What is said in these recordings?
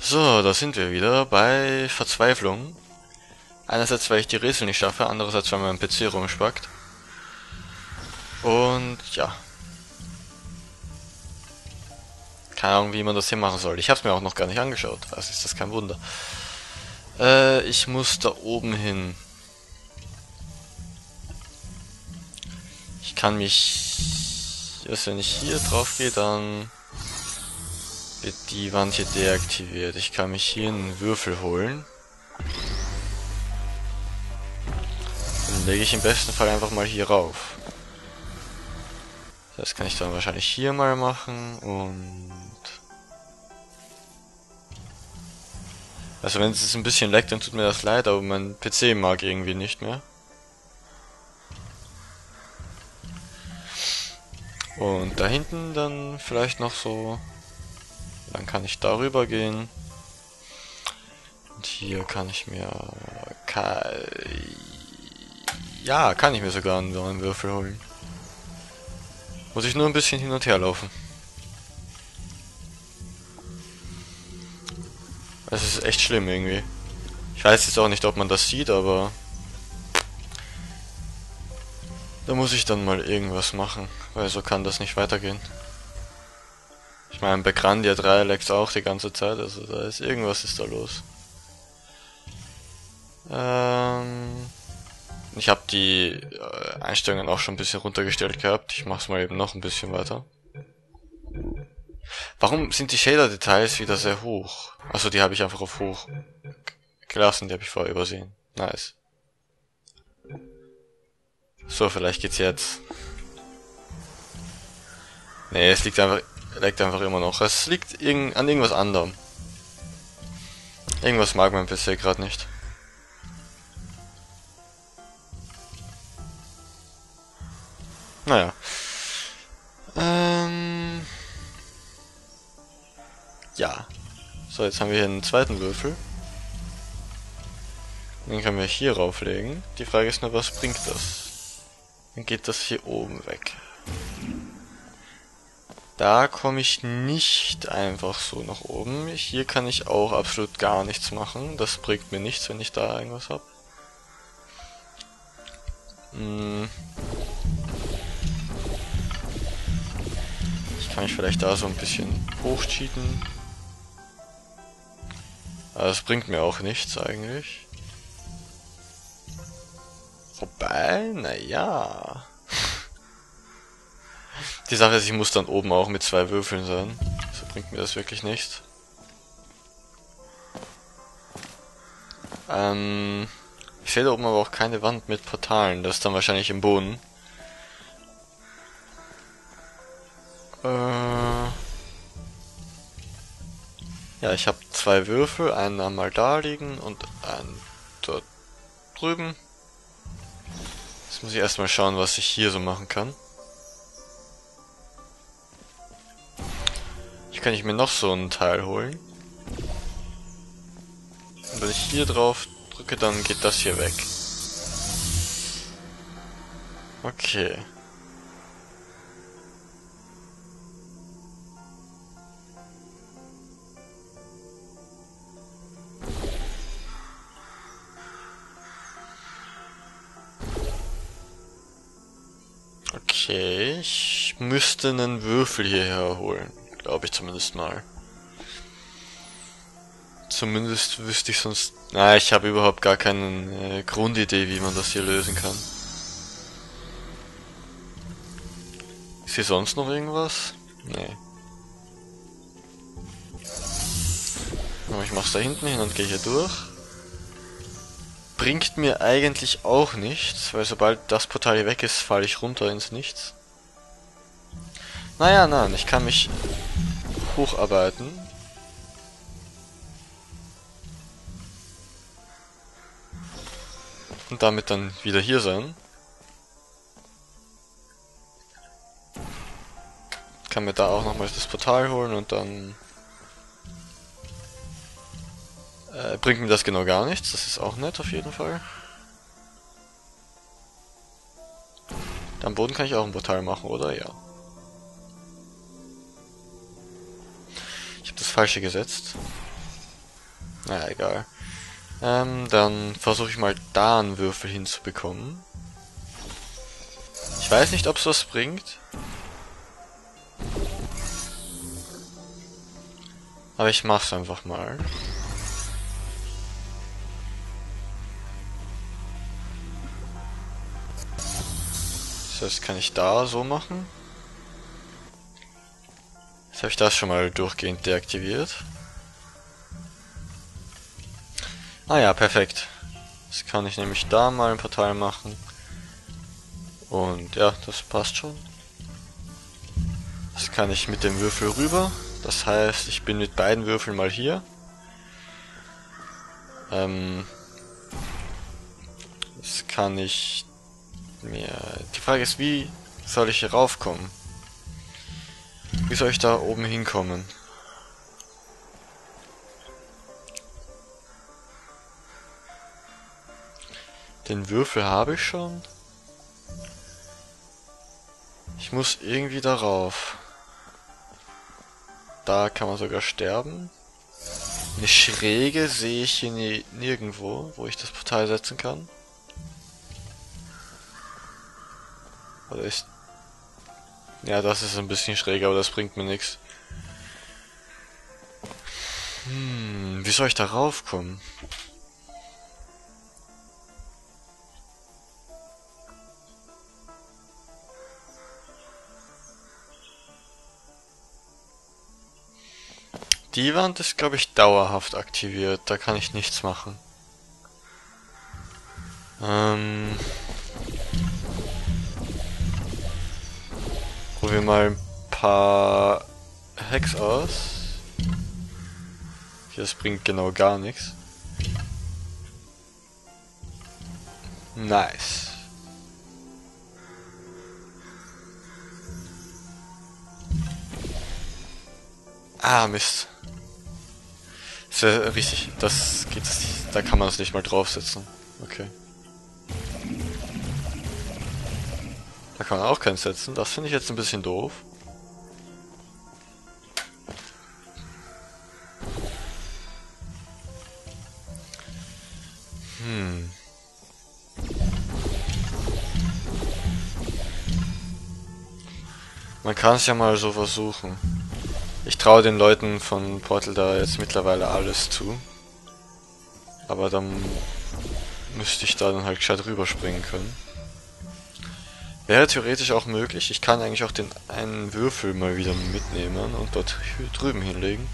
So, da sind wir wieder bei Verzweiflung. Einerseits, weil ich die Rätsel nicht schaffe, andererseits, weil mein PC rumspackt. Und ja. Keine Ahnung, wie man das hier machen soll. Ich habe es mir auch noch gar nicht angeschaut, also ist das kein Wunder. Ich muss da oben hin. Ich kann mich... Also wenn ich hier drauf gehe, dann wird die Wand hier deaktiviert. Ich kann mich hier einen Würfel holen. Dann lege ich im besten Fall einfach mal hier rauf. Das kann ich dann wahrscheinlich hier mal machen und... Also wenn es ein bisschen leckt, dann tut mir das leid, aber mein PC mag irgendwie nicht mehr. Und da hinten dann vielleicht noch so... Dann kann ich darüber gehen. Und hier kann ich mir... Ja, kann ich mir sogar einen neuen Würfel holen. Muss ich nur ein bisschen hin und her laufen. Es ist echt schlimm irgendwie. Ich weiß jetzt auch nicht, ob man das sieht, aber... Da muss ich dann mal irgendwas machen, weil so kann das nicht weitergehen. Ich meine, bei Grandia 3 leckt's auch die ganze Zeit, also da ist irgendwas ist da los. Ich habe die Einstellungen auch schon ein bisschen runtergestellt gehabt. Ich mach's mal eben noch ein bisschen weiter. Warum sind die Shader-Details wieder sehr hoch? Also die habe ich einfach auf hoch gelassen, die habe ich vorher übersehen. Nice. So, vielleicht geht's jetzt. Nee, es liegt einfach immer noch. Es liegt an irgendwas anderem. Irgendwas mag mein PC gerade nicht. Naja. Ja. So, jetzt haben wir hier einen zweiten Würfel. Den können wir hier rauflegen. Die Frage ist nur, was bringt das? Dann geht das hier oben weg. Da komme ich nicht einfach so nach oben. Hier kann ich auch absolut gar nichts machen. Das bringt mir nichts, wenn ich da irgendwas habe. Ich kann mich vielleicht da so ein bisschen hochcheaten. Aber das bringt mir auch nichts eigentlich. Wobei, naja. Die Sache ist, ich muss dann oben auch mit 2 Würfeln sein. So bringt mir das wirklich nichts. Ich sehe da oben aber auch keine Wand mit Portalen. Das ist dann wahrscheinlich im Boden. Ja, ich habe 2 Würfel. Einen einmal da liegen und einen dort drüben. Jetzt muss ich erstmal schauen, was ich hier so machen kann. Hier kann ich mir noch so einen Teil holen. Und wenn ich hier drauf drücke, dann geht das hier weg. Okay. Okay, ich müsste einen Würfel hierher holen. Glaube ich zumindest mal. Zumindest wüsste ich sonst... Na, ich habe überhaupt gar keine Grundidee, wie man das hier lösen kann. Ist hier sonst noch irgendwas? Nee. Aber ich mach's da hinten hin und gehe hier durch. Bringt mir eigentlich auch nichts, weil sobald das Portal hier weg ist, falle ich runter ins Nichts. Naja, nein, ich kann mich hocharbeiten. Und damit dann wieder hier sein. Kann mir da auch nochmal das Portal holen und dann... bringt mir das genau gar nichts, das ist auch nett auf jeden Fall. Am Boden kann ich auch ein Portal machen, oder? Ja. Ich habe das Falsche gesetzt. Naja, egal. Dann versuche ich mal da einen Würfel hinzubekommen. Ich weiß nicht, ob es was bringt. Aber ich mach's einfach mal. Das heißt, kann ich da so machen. Jetzt habe ich das schon mal durchgehend deaktiviert. Ah ja, perfekt. Jetzt kann ich nämlich da mal ein Portal machen. Und ja, das passt schon. Jetzt kann ich mit dem Würfel rüber. Das heißt, ich bin mit beiden Würfeln mal hier. Jetzt kann ich mir... Die Frage ist, wie soll ich hier raufkommen? Wie soll ich da oben hinkommen? Den Würfel habe ich schon. Ich muss irgendwie darauf. Da kann man sogar sterben. Eine Schräge sehe ich hier nirgendwo, wo ich das Portal setzen kann. Oder ist... Ja, das ist ein bisschen schräg, aber das bringt mir nichts. Wie soll ich da raufkommen? Die Wand ist, glaube ich, dauerhaft aktiviert. Da kann ich nichts machen. Probieren mal ein paar Hacks aus. Das bringt genau gar nichts. Nice. Ah, Mist. Ist ja richtig, das geht nicht. Da kann man es nicht mal draufsetzen. Okay. Da kann man auch keins setzen. Das finde ich jetzt ein bisschen doof. Man kann es ja mal so versuchen. Ich traue den Leuten von Portal da jetzt mittlerweile alles zu. Aber dann müsste ich da dann halt gescheit rüberspringen können. Wäre theoretisch auch möglich. Ich kann eigentlich auch den einen Würfel mal wieder mitnehmen und dort drüben hinlegen.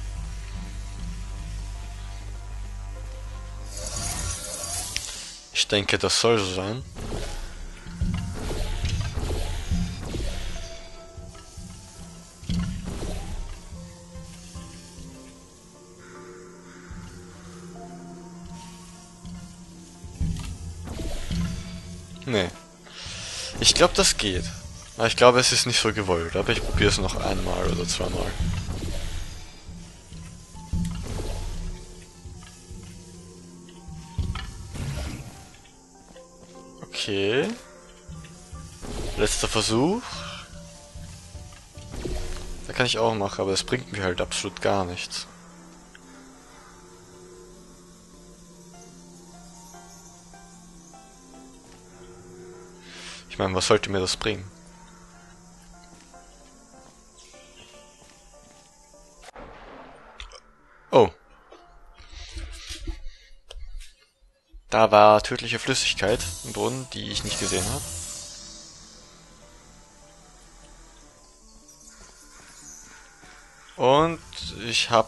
Ich denke, das soll so sein. Nee. Ich glaube, das geht. Aber ich glaube, es ist nicht so gewollt. Aber ich probiere es noch einmal oder zweimal. Okay. Letzter Versuch. Da kann ich auch machen, aber das bringt mir halt absolut gar nichts. Ich meine, was sollte mir das bringen? Oh. Da war tödliche Flüssigkeit im Boden, die ich nicht gesehen habe. Und ich habe...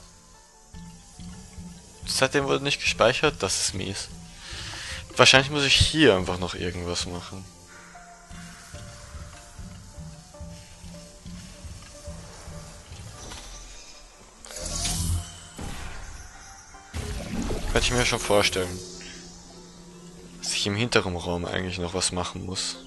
Seitdem wurde nicht gespeichert, das ist mies. Wahrscheinlich muss ich hier einfach noch irgendwas machen. Könnte ich mir schon vorstellen, dass ich im hinteren Raum eigentlich noch was machen muss.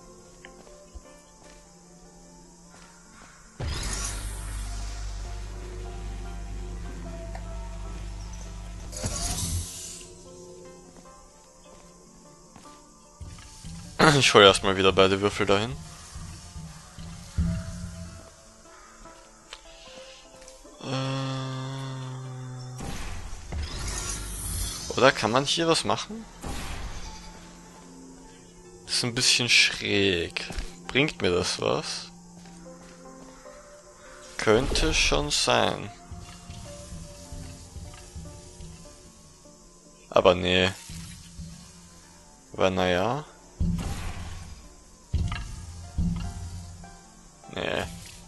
Ich hole erstmal wieder beide Würfel dahin. Oder kann man hier was machen? Das ist ein bisschen schräg. Bringt mir das was? Könnte schon sein. Aber nee. Aber naja. Nee.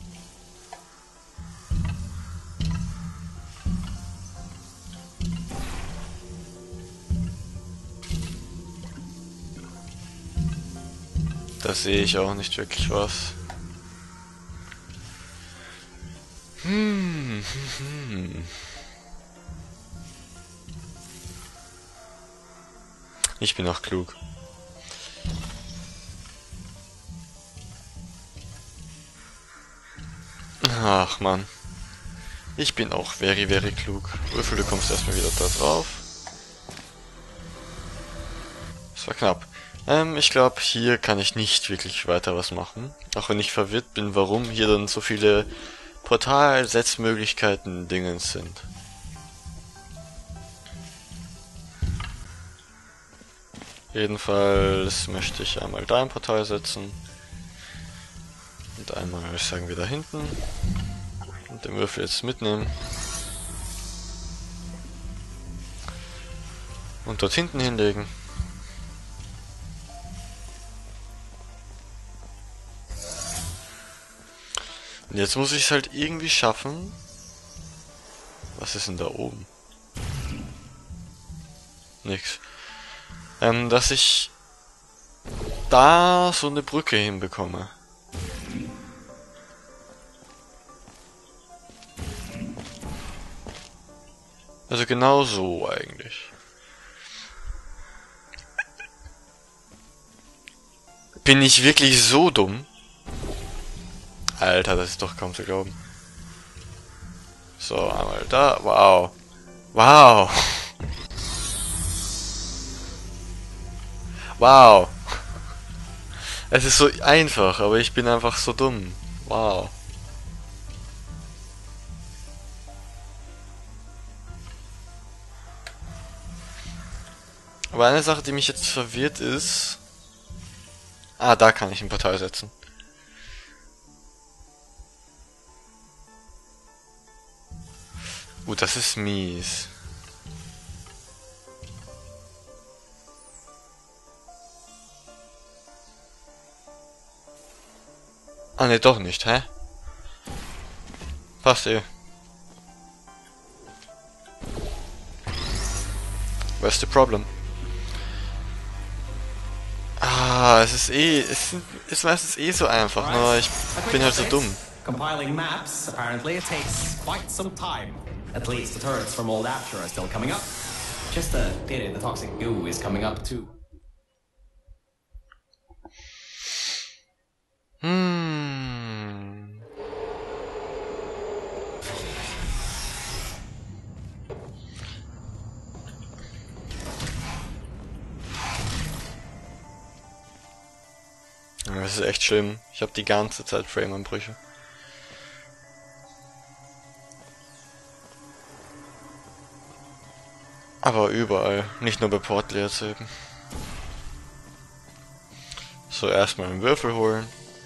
Da sehe ich auch nicht wirklich was. Ich bin auch klug. Ach man. Ich bin auch very, very klug. Würfel, du kommst erstmal wieder da drauf. Das war knapp. Ich glaube, hier kann ich nicht wirklich weiter was machen. Auch wenn ich verwirrt bin, warum hier dann so viele Portalsetzmöglichkeiten Dingens sind. Jedenfalls möchte ich einmal da ein Portal setzen. Und einmal, sagen wir, da hinten. Und den Würfel jetzt mitnehmen. Und dort hinten hinlegen. Und jetzt muss ich es halt irgendwie schaffen. Was ist denn da oben? Nix. Dass ich da so eine Brücke hinbekomme. Also genau so eigentlich. Bin ich wirklich so dumm? Alter, das ist doch kaum zu glauben. So, einmal da. Wow. Wow. Wow. Es ist so einfach, aber ich bin einfach so dumm. Wow. Aber eine Sache, die mich jetzt verwirrt ist... Ah, da kann ich ein Portal setzen. Das ist mies. Ah, ne, doch nicht, hä? Passt eh. Where's the problem? Ah, es ist meistens eh so einfach, nur ich bin halt so dumm. Compiling maps, apparently it takes quite some time. At least the turrets from old Apture are still coming up. Just a pity the toxic goo is coming up too. Das ist echt schlimm. Ich habe die ganze Zeit Frame-Anbrüche. Aber überall, nicht nur bei Portal jetzt eben. So, erstmal einen Würfel holen.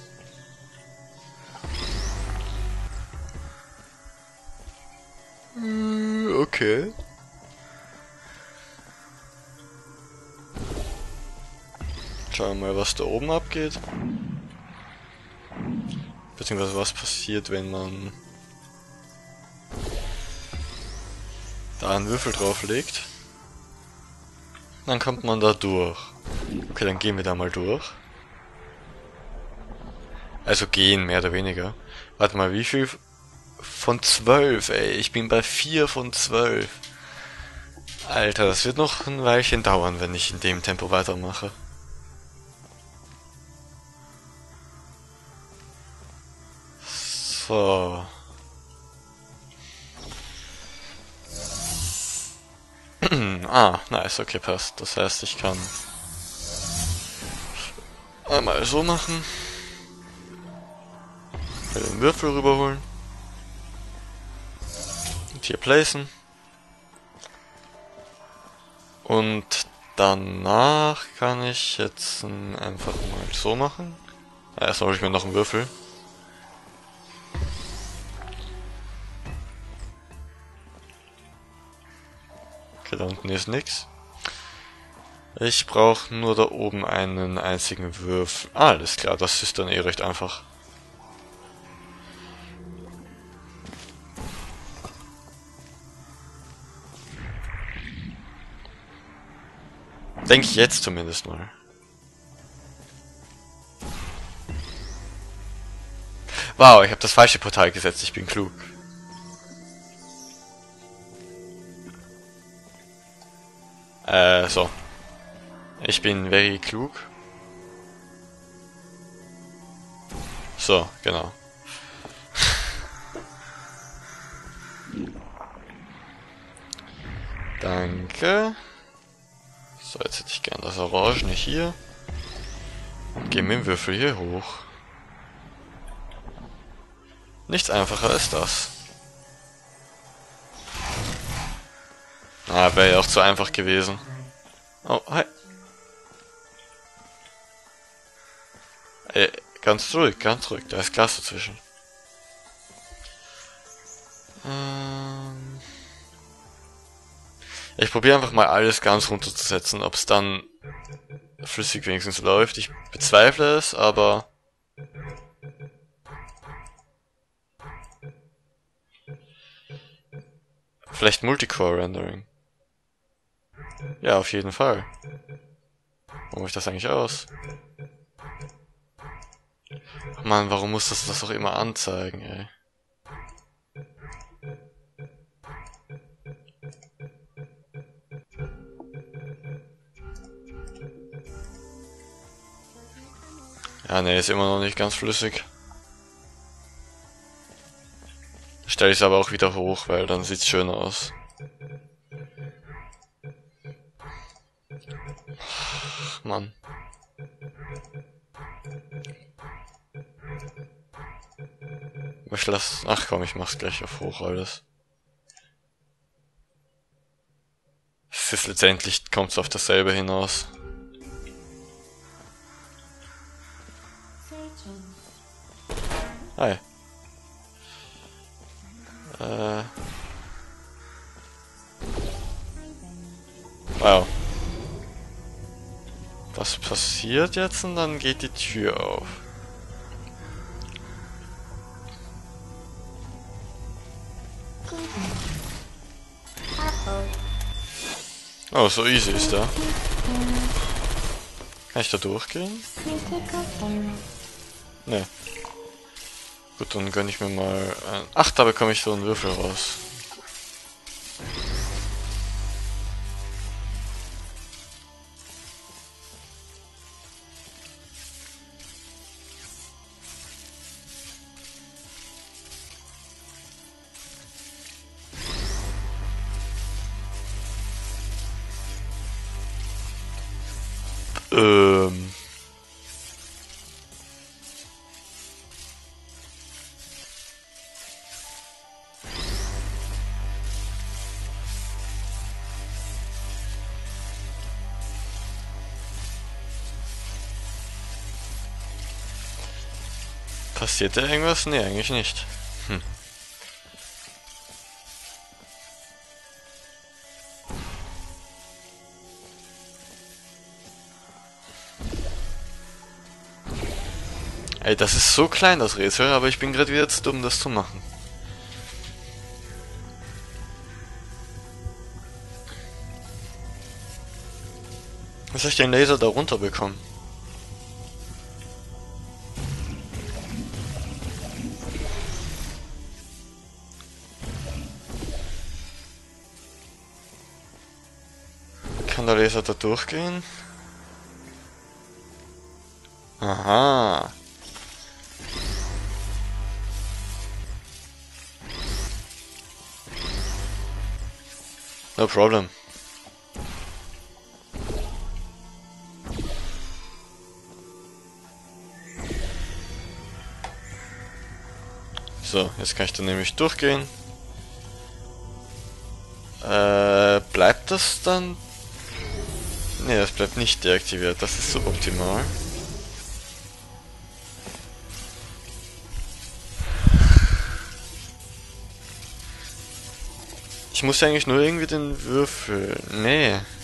Okay. Schauen wir mal, was da oben abgeht. Beziehungsweise was passiert, wenn man da einen Würfel drauflegt. Dann kommt man da durch. Okay, dann gehen wir da mal durch. Also gehen, mehr oder weniger. Warte mal, wie viel von 12, ey? Ich bin bei 4 von 12. Alter, das wird noch ein Weilchen dauern, wenn ich in dem Tempo weitermache. So. Ah, nice, okay, passt. Das heißt, ich kann einmal so machen. Den Würfel rüberholen. Und hier placen. Und danach kann ich jetzt einfach mal so machen. Ja, erstmal hole ich mir noch einen Würfel. Okay, da unten ist nix. Ich brauche nur da oben einen einzigen Würfel. Ah, alles klar, das ist dann eh recht einfach. Denke ich jetzt zumindest mal. Wow, ich habe das falsche Portal gesetzt, ich bin klug. So. Ich bin very klug. So, genau. Danke. So, jetzt hätte ich gern das Orangene hier. Und gehen mit dem Würfel hier hoch. Nichts einfacher als das. Ah, wäre ja auch zu einfach gewesen. Oh, hi. Ganz ruhig, da ist Glas dazwischen. Ich probiere einfach mal alles ganz runterzusetzen, ob es dann flüssig wenigstens läuft. Ich bezweifle es, aber... Vielleicht Multicore-Rendering. Ja, auf jeden Fall. Wo mache ich das eigentlich aus? Mann, warum muss das auch immer anzeigen, ey? Ja, ne, ist immer noch nicht ganz flüssig. Stelle ich es aber auch wieder hoch, weil dann sieht's schöner aus. Ach, Mann. Ach komm, ich mach's gleich auf hoch alles. Es ist letztendlich, kommt's auf dasselbe hinaus. Hi. Wow. Was passiert jetzt? Und dann geht die Tür auf. Oh, so easy ist der. Kann ich da durchgehen? Ne. Gut, dann gönn ich mir mal ein... Ach, da bekomme ich so einen Würfel raus. Passiert da irgendwas? Nee, eigentlich nicht. Hm. Ey, das ist so klein, das Rätsel, aber ich bin gerade wieder zu dumm, das zu machen. Wie soll ich den Laser da runter bekommen? Kann der Laser da durchgehen? Aha. No problem. So, jetzt kann ich da nämlich durchgehen. Bleibt das dann Ne, das bleibt nicht deaktiviert. Das ist suboptimal. Ich muss ja eigentlich nur irgendwie den Würfel... Nee.